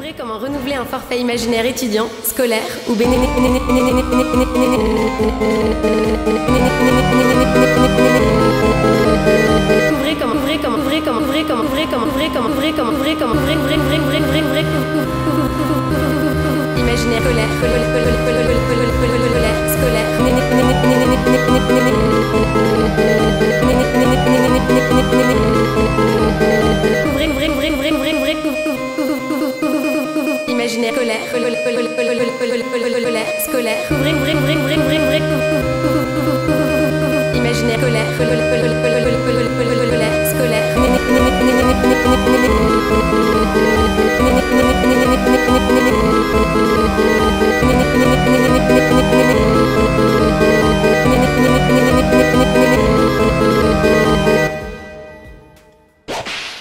Comment renouveler un forfait imaginaire étudiant, scolaire ou bénéfique. Imaginaire scolaire. Imaginaire scolaire, scolaire.